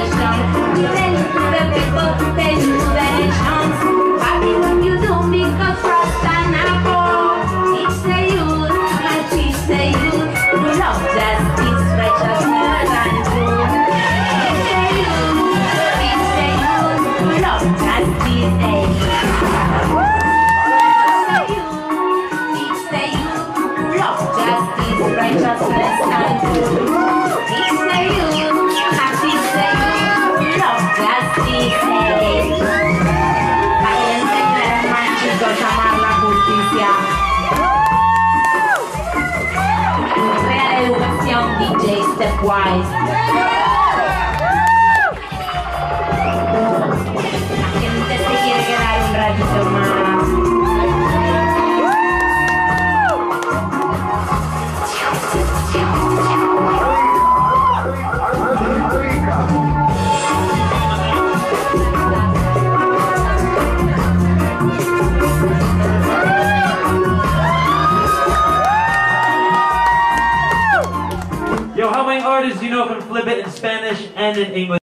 expression. Tell it to the people, tell it to the nations. Happy what you do because Rasta Nabo. Teach the youth, and teach the youth to love justice, righteousness and truth. Teach the youth to love justice, righteousness and truth. Teach the youth, and teach the youth, love justice. Caliente Clerman, chicos, amar la justicia. Real educación, DJ Stepwise. La gente se quiere quedar un ratito más. Yo, how many artists do you know can flip it in Spanish and in English?